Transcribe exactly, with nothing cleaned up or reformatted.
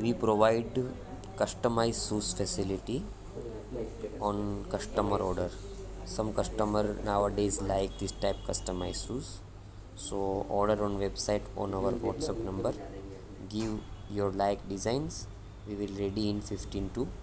We provide customized shoes facility on customer order. Some customer nowadays like this type customized shoes, so order on website on our WhatsApp number. Give your like designs, we will ready in fifteen to